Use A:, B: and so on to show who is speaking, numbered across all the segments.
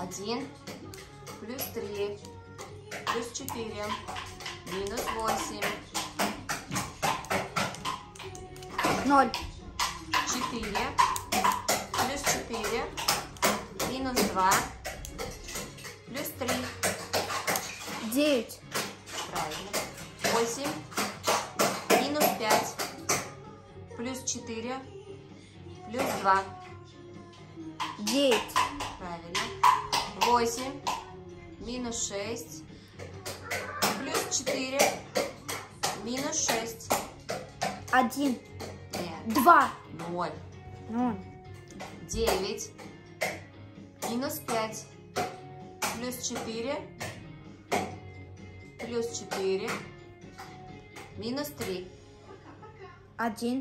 A: 1 плюс 3 плюс 4 минус 8.
B: 0.
A: 4 плюс 4 минус 2 плюс 3.
B: 9.
A: Правильно. 8 минус 5 плюс 4 плюс 2.
B: 9.
A: Правильно. 8 минус 6 плюс 4 минус 6.
B: 1.
A: Нет.
B: 2.
A: 0.
B: 0.
A: 9 минус 5 плюс 4 плюс 4 минус 3.
B: 1.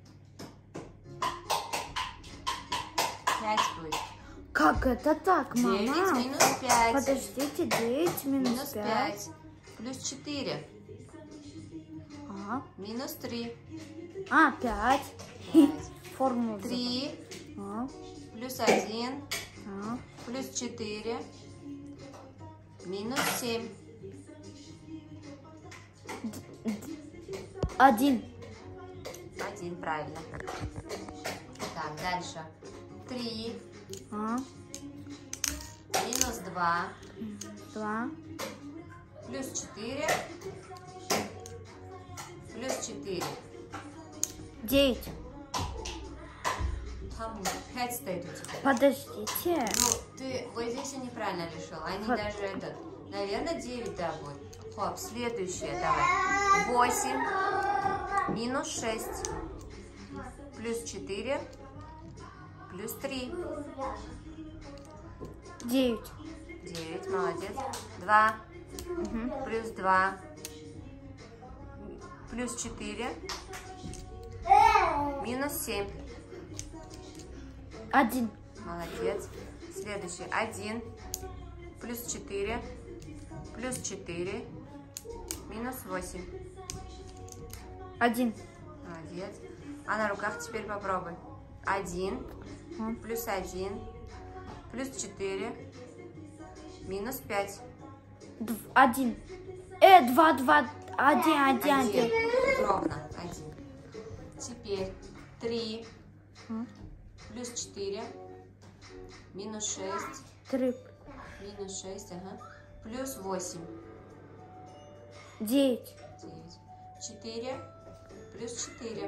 A: 5 будет.
B: Как это так,
A: 9
B: мама?
A: минус 5
B: Подождите, 9 минус
A: минус
B: 5.
A: 5 плюс 4
B: А,
A: минус 3.
B: 5.
A: 5.
B: Формула.
A: 3
B: А,
A: плюс 1
B: а.
A: плюс 4 минус 7.
B: 1.
A: 1, правильно. Так, дальше. 3
B: А,
A: минус 2
B: 2.
A: плюс 4 плюс 4.
B: 9.
A: Там 5 стоит у тебя.
B: Подождите.
A: Ну, ты вот здесь и неправильно решил. Они
B: Вот.
A: даже этот, наверное, 9, да, будет. Хоп, следующее, давай. 8 минус 6 плюс 4 плюс 3.
B: 9.
A: 9, молодец. 2 плюс 2 плюс 4 минус 7.
B: 1.
A: Молодец. Следующий. 1 плюс 4 плюс 4 минус 8.
B: 1.
A: Молодец. А на руках теперь попробуй. 1 плюс 1 плюс 4 минус 5.
B: 1. 2, 2, 1, 1, 1.
A: Ровно 1. Теперь 3 плюс 4 минус 6
B: 3.
A: минус 6, ага, плюс 8.
B: 9.
A: 9. 4 плюс 4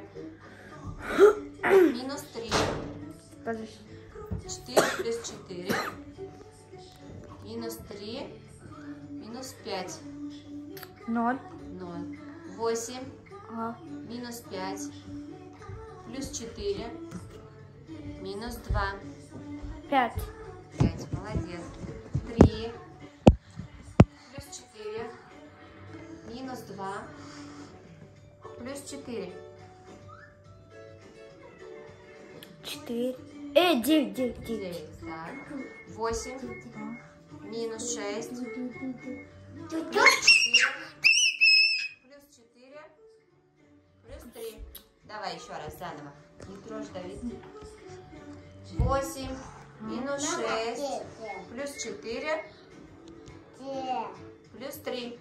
A: минус 3.
B: Подожди.
A: 4 плюс 4 минус 3 минус 5.
B: 0.
A: 0. 8
B: А,
A: минус 5 плюс 4 минус 2.
B: 5.
A: 5. Молодец. 3 плюс 4 минус 2 плюс 4.
B: 4. 9, 9, 9.
A: 9. Так. 8 минус 6 плюс 4 плюс 4 плюс 3. Давай еще раз заново. Не трожь, Давид. 8 минус 6 плюс 4 плюс 3.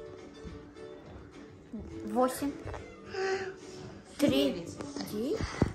B: 8. 3.
A: 9.
B: 9.